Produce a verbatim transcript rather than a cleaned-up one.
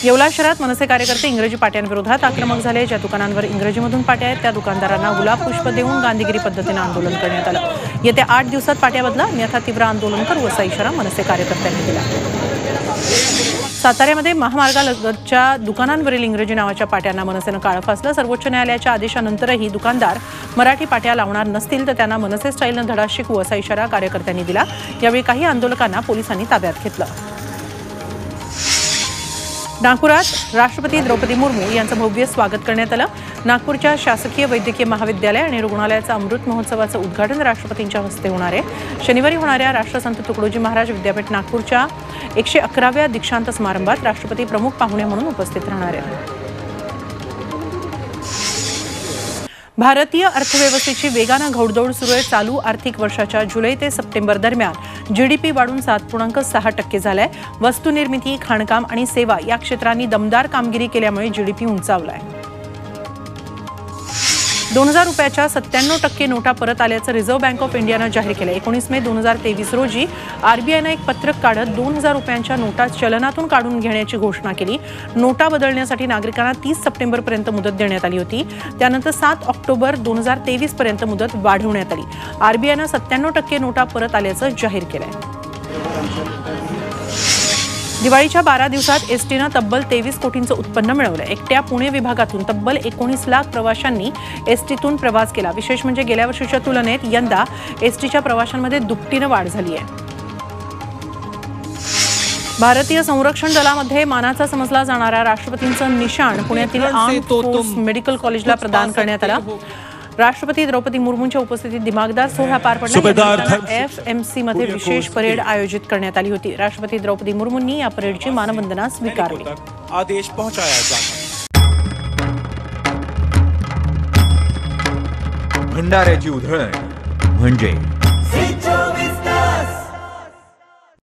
येवला शहरात मनसे कार्यकर्ते इंग्रजी पाट्यांविरोधात आक्रमक झाले। ज्या दुकानांवर इंग्रजीमधून पाट्या आहेत त्या दुकानदारांना गुलाब पुष्प देऊन गांधीगिरी पद्धतीने आंदोलन करण्यात आलं। येत्या आठ दिवसात पाट्या बदला अन्यथा तीव्र आंदोलन करू असा इशारा मनसे कार्यकर्त्यांनी दिला। साताऱ्यामध्ये महामार्गालगतच्या दुकानांवरील इंग्रजी नावाच्या पाट्यांना मनसेनं काळं फासलं। सर्वोच्च न्यायालयाच्या आदेशानंतरही दुकानदार मराठी पाट्या लावणार नसतील तर त्यांना मनसे स्टाईलनं धडा शिकवू असा इशारा कार्यकर्त्यांनी दिला। यावेळी काही आंदोलकांना पोलिसांनी ताब्यात घेतलं। नागपुरात राष्ट्रपती द्रौपदी मुर्मू यांचं भव्य स्वागत करण्यात आलं। नागपूरच्या शासकीय वैद्यकीय महाविद्यालय आणि रुग्णालयाचं अमृत महोत्सवाचं उद्घाटन राष्ट्रपतींच्या हस्ते होणार आहे। शनिवारी होणाऱ्या राष्ट्रसंत तुकडोजी महाराज विद्यापीठ नागपूरच्या एकशे अकराव्या दीक्षांत समारंभात राष्ट्रपती प्रमुख पाहुणे म्हणून उपस्थित राहणार आहेत। भारतीय अर्थव्यवस्थेची वेगानं घोडदौड सुरू आहे। चालू आर्थिक वर्षाच्या जुलै ते सप्टेंबर दरम्यान जीडीपी वाढून सात पूर्णांक सहा टक्के झालाय। वस्तू निर्मिती, खाणकाम आणि सेवा या क्षेत्रांनी दमदार कामगिरी केल्यामुळे जीडीपी उंचावलाय। दोन हजार रुपयाच्या सत्त्याण्णव टक्के नोटा परत आल्याचं रिझर्व्ह बँक ऑफ इंडियानं जाहीर केलं। एकोणीस मे दोन हजार तेवीस रोजी आरबीआयनं एक पत्रक काढत दोन हजार रुपयांच्या नोटा चलनातून काढून घेण्याची घोषणा केली। नोटा बदलण्यासाठी नागरिकांना तीस सप्टेंबरपर्यंत मुदत देण्यात आली होती। त्यानंतर सात ऑक्टोबर दोन हजार तेवीस पर्यंत मुदत वाढवण्यात आली। आरबीआयनं सत्त्याण्णव टक्के नोटा परत आल्याचं जाहीर केलंय। दिवाळीच्या बारा दिवसात एसटीनं तब्बल तेवीस कोटींचं उत्पन्न मिळवलं। एकट्या पुणे विभागातून तब्बल एकोणीस लाख प्रवाशांनी एसटीतून प्रवास केला। विशेष म्हणजे गेल्या वर्षीच्या तुलनेत यंदा एसटीच्या प्रवाशांमध्ये दुपटीनं वाढ झाली आहे। भारतीय संरक्षण दलामध्ये मानाचा समजला जाणारा राष्ट्रपतींचं निशाण पुण्यातील आर्म्ड फोर्स मेडिकल कॉलेजला प्रदान करण्यात आलं। राष्ट्रपती द्रौपदी मुर्मूंच्या उपस्थितीत दिमागदार सोहळा पार पडला। एफ एम सी मध्ये विशेष परेड आयोजित करण्यात आली होती। राष्ट्रपती द्रौपदी मुर्मूंनी या परेडची मानवंदना स्वीकारली। आदेश पहुंचाया जातो। भंडाऱ्याची उधळण म्हणजे